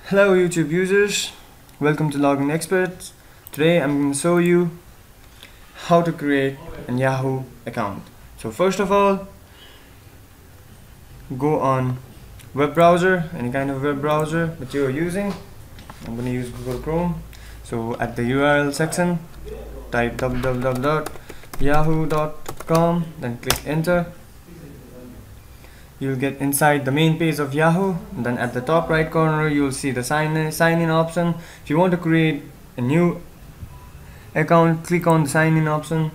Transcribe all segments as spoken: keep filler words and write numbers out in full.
Hello YouTube users, welcome to Login Experts. Today I'm going to show you how to create a Yahoo account. So first of all, go on web browser, any kind of web browser that you are using. I'm going to use Google Chrome. So at the U R L section, type w w w dot yahoo dot com, then click enter. You'll get inside the main page of Yahoo. And then at the top right corner you'll see the sign in, sign in option. If you want to create a new account, click on the sign in option.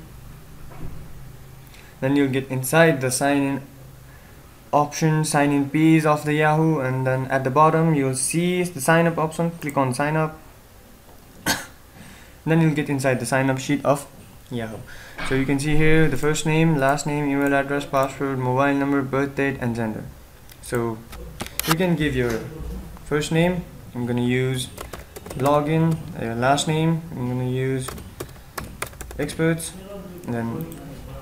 Then you'll get inside the sign in option, sign in page of the Yahoo, and then at the bottom you'll see the sign up option. Click on sign up. Then you'll get inside the sign up sheet of Yahoo. So you can see here the first name, last name, email address, password, mobile number, birth date, and gender. So you can give your first name. I'm gonna use login. Uh, last name, I'm gonna use experts. And then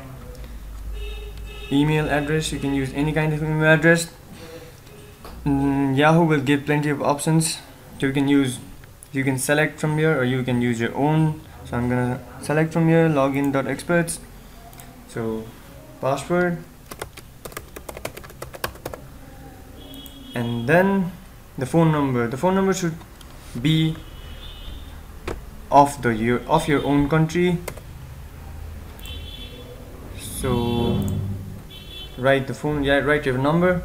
email address, you can use any kind of email address. Mm, Yahoo will give plenty of options. So you can use, you can select from here, or you can use your own. So I'm gonna select from here login.experts. So password, and then the phone number. The phone number should be of the year of your own country. So write the phone, yeah, write your number.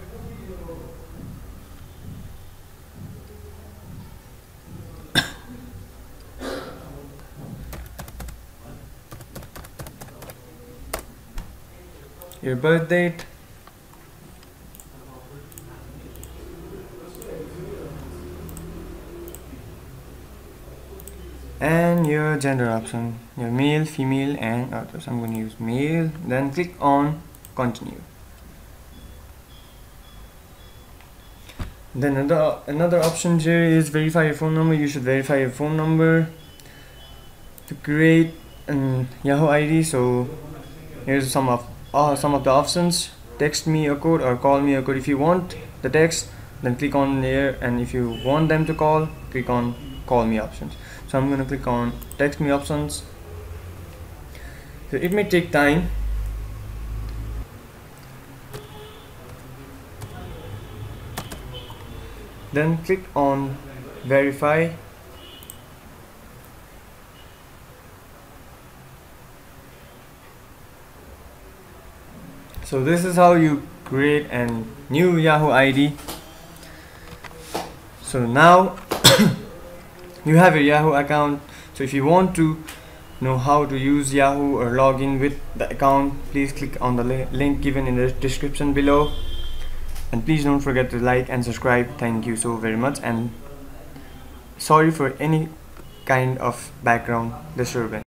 Your birth date, and your gender option, your male, female, and others. I'm going to use male. Then click on continue. Then another another option here is verify your phone number. You should verify your phone number to create an Yahoo I D. So here's some of uh, some of the options. Text me a code or call me a code. If you want the text, then click on there, and if you want them to call, click on call me options. So I'm going to click on text me options. So it may take time. Then click on verify. So this is how you create a new Yahoo I D. So now you have your Yahoo account. So if you want to know how to use Yahoo or log in with the account, please click on the li link given in the description below. And please don't forget to like and subscribe. Thank you so very much, and sorry for any kind of background disturbance.